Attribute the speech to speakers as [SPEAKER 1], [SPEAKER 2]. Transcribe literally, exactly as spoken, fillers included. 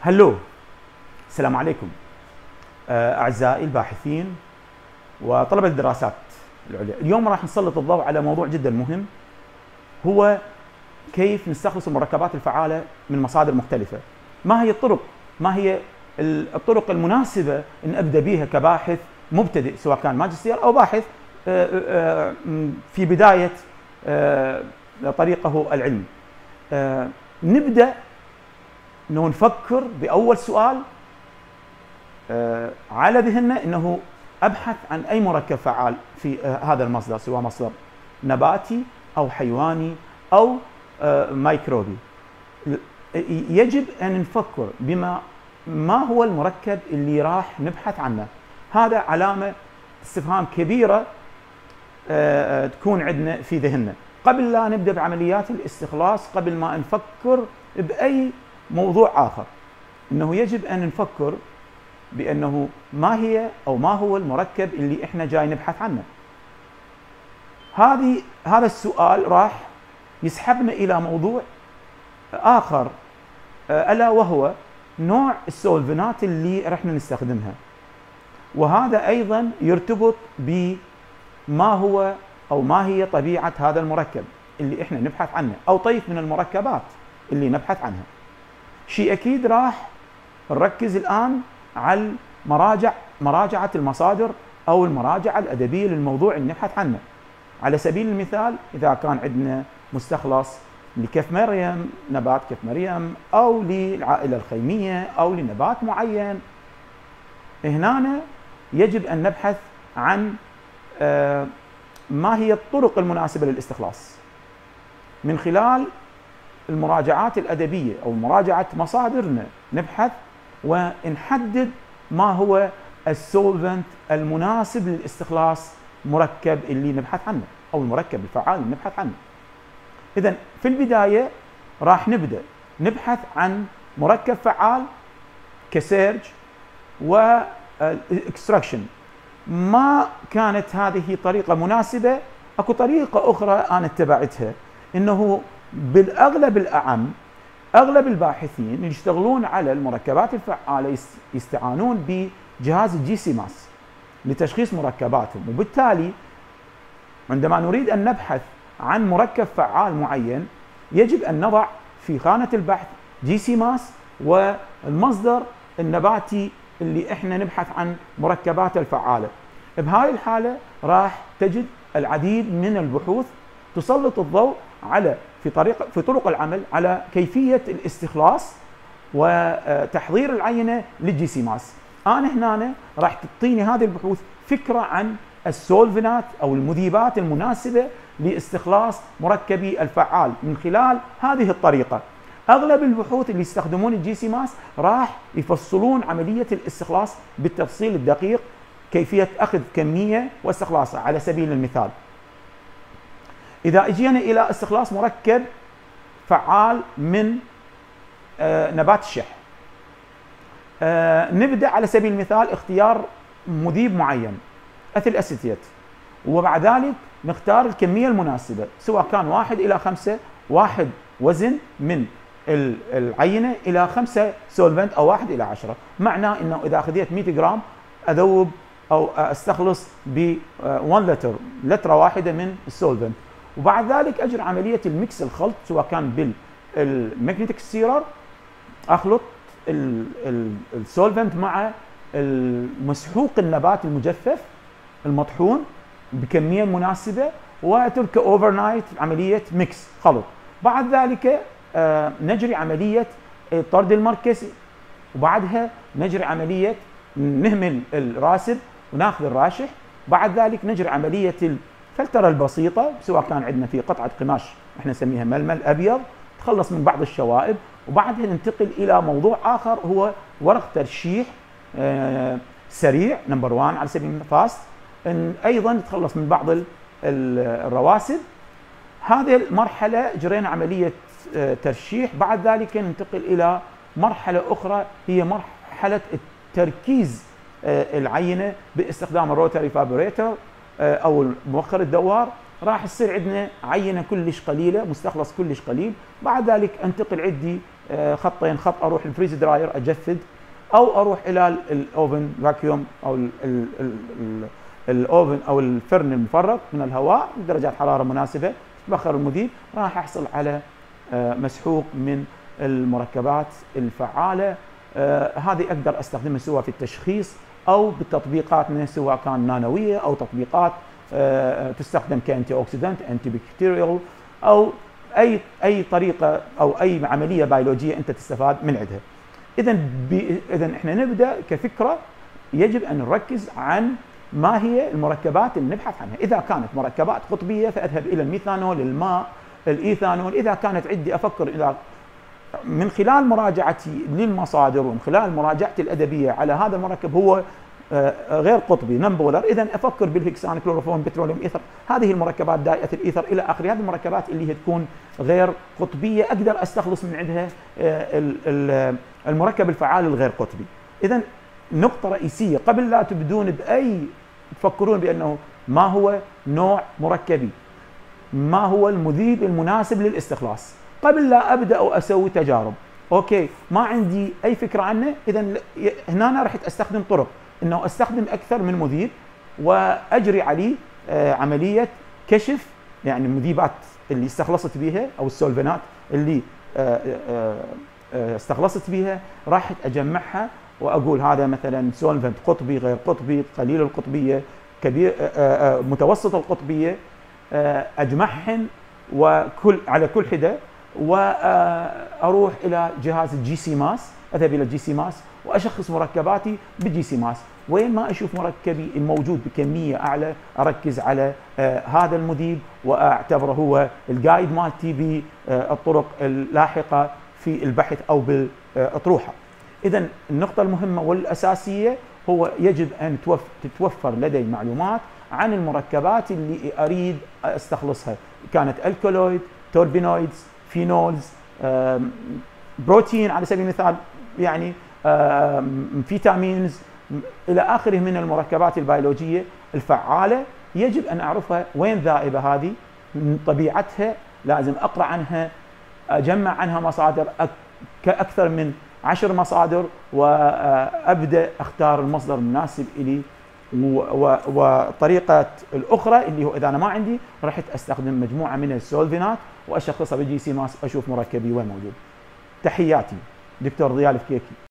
[SPEAKER 1] هلو، السلام عليكم أعزائي الباحثين وطلبة الدراسات العليا. اليوم راح نسلط الضوء على موضوع جدا مهم، هو كيف نستخلص المركبات الفعالة من مصادر مختلفة. ما هي الطرق ما هي الطرق المناسبة أن أبدأ بها كباحث مبتدئ، سواء كان ماجستير أو باحث في بداية طريقه العلمي. نبدأ انه نفكر باول سؤال على ذهننا، انه ابحث عن اي مركب فعال في هذا المصدر، سواء مصدر نباتي او حيواني او ميكروبي. يجب ان نفكر بما ما هو المركب اللي راح نبحث عنه. هذا علامة استفهام كبيرة تكون عندنا في ذهننا قبل لا نبدأ بعمليات الاستخلاص، قبل ما نفكر بأي موضوع آخر. إنه يجب أن نفكر بأنه ما هي أو ما هو المركب اللي إحنا جاي نبحث عنه. هذه هذا السؤال راح يسحبنا إلى موضوع آخر، ألا وهو نوع السولفنات اللي رحنا نستخدمها. وهذا أيضا يرتبط بما هو أو ما هي طبيعة هذا المركب اللي إحنا نبحث عنه، أو طيف من المركبات اللي نبحث عنها. شيء أكيد راح نركز الآن على مراجع مراجعة المصادر أو المراجع الأدبية للموضوع اللي نبحث عنه. على سبيل المثال، إذا كان عندنا مستخلص لكف مريم، نبات كف مريم، أو للعائلة الخيمية، أو لنبات معين، هنا يجب أن نبحث عن ما هي الطرق المناسبة للاستخلاص من خلال المراجعات الأدبية أو مراجعة مصادرنا. نبحث ونحدد ما هو السولفنت المناسب للاستخلاص مركب اللي نبحث عنه، أو المركب الفعال اللي نبحث عنه. إذن في البداية راح نبدأ نبحث عن مركب فعال كسيرج واكستراكشن. ما كانت هذه طريقة مناسبة، اكو طريقة أخرى أنا اتبعتها، إنه بالأغلب الأعم أغلب الباحثين اللي يشتغلون على المركبات الفعالة يستعانون بجهاز الجي سي ماس لتشخيص مركباتهم. وبالتالي عندما نريد أن نبحث عن مركب فعال معين، يجب أن نضع في خانة البحث جي سي ماس والمصدر النباتي اللي احنا نبحث عن مركبات الفعالة. بهاي الحالة راح تجد العديد من البحوث تسلط الضوء على في طريقة في طرق العمل على كيفية الاستخلاص وتحضير العينة للجي سي ماس. أنا هنا راح تعطيني هذه البحوث فكرة عن السولفنات أو المذيبات المناسبة لاستخلاص مركبي الفعال من خلال هذه الطريقة. أغلب البحوث اللي يستخدمون الجي سي ماس راح يفصلون عملية الاستخلاص بالتفصيل الدقيق، كيفية أخذ كمية واستخلاصها. على سبيل المثال، إذا اجينا إلى استخلاص مركب فعال من آه نبات الشح، آه نبدأ على سبيل المثال اختيار مذيب معين أثيل أسيتيت، وبعد ذلك نختار الكمية المناسبة، سواء كان واحد إلى خمسة، واحد وزن من العينة إلى خمسة سولفنت، أو واحد إلى عشرة. معناه إنه إذا أخذت مئة جرام أذوب أو أستخلص ب واحد لتر لترة واحدة من السولفنت، وبعد ذلك أجري عملية الميكس الخلط، سواء كان بالماجنتيك ستيرر، أخلط السولفنت مع المسحوق النبات المجفف المطحون بكمية مناسبة، وتركه اوفر نايت عملية ميكس خلط. بعد ذلك آه نجري عملية الطرد المركزي، وبعدها نجري عملية نهمل الراسب وناخذ الراشح. بعد ذلك نجري عملية الفلترة البسيطة، سواء كان عندنا في قطعة قماش احنا نسميها ململ أبيض، تخلص من بعض الشوائب. وبعدها ننتقل إلى موضوع آخر، هو ورق ترشيح آه سريع نمبر واحد على سبيل المثال، أيضا نتخلص من بعض الرواسب. هذه المرحلة جرينا عملية ترشيح. بعد ذلك ننتقل إلى مرحلة أخرى، هي مرحلة تركيز العينة باستخدام الروتري فابريتر أو مؤخر الدوار. راح يصير عندنا عينة كلش قليلة، مستخلص كلش قليل. بعد ذلك انتقل عندي خطين، خط اروح الفريز دراير اجفد، او اروح الى الاوفن فاكيوم او الاوفن او الفرن المفرغ من الهواء بدرجات حراره مناسبه، بخر المذيب، راح احصل على مسحوق من المركبات الفعاله. هذه اقدر استخدمها سواء في التشخيص او بالتطبيقات، سواء كان نانويه او تطبيقات تستخدم كانتي اوكسيدنت، انتي بكتيريال، او اي اي طريقه او اي عمليه بيولوجيه انت تستفاد من عندها. اذا اذا احنا نبدا كفكره يجب ان نركز عن ما هي المركبات اللي نبحث عنها. اذا كانت مركبات قطبيه فاذهب الى الميثانول، الماء، الايثانول. اذا كانت عندي افكر اذا من خلال مراجعتي للمصادر ومن خلال مراجعتي الادبيه على هذا المركب هو غير قطبي نون بولر، اذا افكر بالهكسان، كلوروفورم، بتروليوم ايثر، هذه المركبات دائره الايثر الى اخره. هذه المركبات اللي هي تكون غير قطبيه اقدر استخلص من عندها المركب الفعال الغير قطبي. اذا نقطه رئيسيه قبل لا تبدون باي تفكرون بانه ما هو نوع مركبي، ما هو المذيب المناسب للاستخلاص، قبل لا ابدا او اسوي تجارب. اوكي ما عندي اي فكره عنه، اذا هنا أنا رحت استخدم طرق انه استخدم اكثر من مذيب واجري عليه عمليه كشف، يعني المذيبات اللي استخلصت بها او السولفنات اللي استخلصت بها راح اجمعها واقول هذا مثلا سولفنت قطبي، غير قطبي، قليل القطبيه، كبير، متوسط القطبيه، اجمعهن وكل على كل حده، واروح الى جهاز الجي سي ماس، اذهب الى الجي سي ماس واشخص مركباتي بالجي سي ماس. وين ما اشوف مركبي الموجود بكميه اعلى اركز على هذا المذيب واعتبره هو الجايد مالتي بالطرق اللاحقه في البحث او بالاطروحه. اذا النقطه المهمه والاساسيه هو يجب ان تتوفر لدي معلومات عن المركبات اللي اريد استخلصها، كانت الكولويد، توربينويدز، فينولز، بروتين على سبيل المثال، يعني فيتامينز الى اخره من المركبات البيولوجيه الفعاله. يجب ان اعرفها وين ذائبه هذه، من طبيعتها لازم اقرا عنها، اجمع عنها مصادر اكثر من عشر مصادر، وابدا اختار المصدر المناسب لي. وطريقه الاخرى اللي هو اذا انا ما عندي رحت استخدم مجموعه من السولفينات واشخصها بالجي سي ماس اشوف مركبي وين موجود. تحياتي، دكتور ضياء الفكيكي.